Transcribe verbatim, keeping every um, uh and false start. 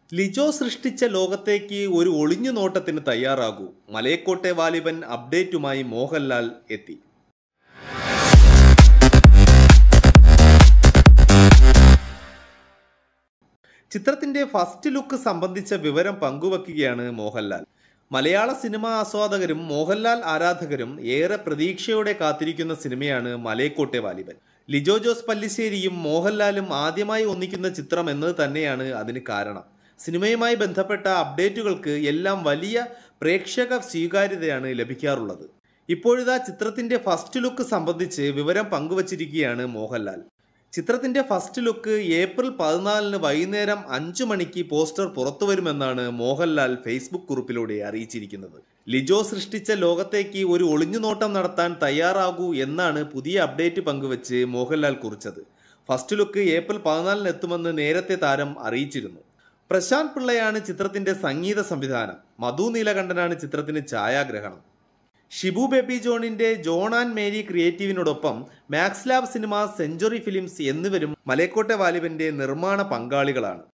ലിജോ സൃഷ്ടിച്ച ലോകത്തേക്ക് ഒരു ഒളിഞ്ഞു നോട്ടത്തിന് തയ്യാറാകൂ. മലയക്കോട്ടെ വാലിബൻ അപ്ഡേറ്റുമായി മോഹൻലാൽ എത്തി. ചിത്രത്തിന്റെ ഫസ്റ്റ് ലുക്ക് സംബന്ധിച്ച വിവരം പങ്കുവയ്ക്കുകയാണ് മോഹൻലാൽ. മലയാള സിനിമാ ആസ്വാദകരും മോഹൻലാൽ ആരാധകരും ഏറെ പ്രതീക്ഷയോടെ കാത്തിരിക്കുന്ന സിനിമയാണ് മലയക്കോട്ടെ വാലിബൻ. ലിജോ ജോസ് പല്ലിശ്ശേരിയും മോഹൻലാലും ആദ്യമായി ഒന്നിക്കുന്ന ചിത്രം എന്നത് തന്നെയാണ് അതിന് കാരണം. സിനിമയുമായി ബന്ധപ്പെട്ട അപ്ഡേറ്റുകൾക്ക് എല്ലാം വലിയ പ്രേക്ഷക സ്വീകാര്യതയാണ് ലഭിക്കാറുള്ളത്. ഇപ്പോഴിതാ ചിത്രത്തിന്റെ ഫസ്റ്റ് ലുക്ക് സംബന്ധിച്ച് വിവരം പങ്കുവച്ചിരിക്കുകയാണ് മോഹൻലാൽ. ചിത്രത്തിന്റെ ഫസ്റ്റ് ലുക്ക് ഏപ്രിൽ പതിനാലിന് വൈകുന്നേരം അഞ്ചു മണിക്ക് പോസ്റ്റർ പുറത്തുവരുമെന്നാണ് മോഹൻലാൽ ഫേസ്ബുക്ക് കുറിപ്പിലൂടെ അറിയിച്ചിരിക്കുന്നത്. ലിജോ സൃഷ്ടിച്ച ലോകത്തേക്ക് ഒരു ഒളിഞ്ഞുനോട്ടം നടത്താൻ തയ്യാറാകൂ എന്നാണ് പുതിയ അപ്ഡേറ്റ് പങ്കുവച്ച് മോഹൻലാൽ കുറിച്ചത്. ഫസ്റ്റ് ലുക്ക് ഏപ്രിൽ പതിനാലിന് എത്തുമെന്ന് നേരത്തെ താരം അറിയിച്ചിരുന്നു. പ്രശാന്ത് പിള്ളയാണ് ചിത്രത്തിന്റെ സംഗീത സംവിധാനം. മധു നീലകണ്ഠനാണ് ചിത്രത്തിന് ഛായാഗ്രഹണം. ഷിബു ബേബി ജോണിന്റെ ജോൺ ആൻഡ് മേരി ക്രിയേറ്റീവിനോടൊപ്പം Max Lab Cinemas, Century Films എന്നിവരും മലയക്കോട്ടെ വാലിബന്റെ നിർമ്മാണ പങ്കാളികളാണ്.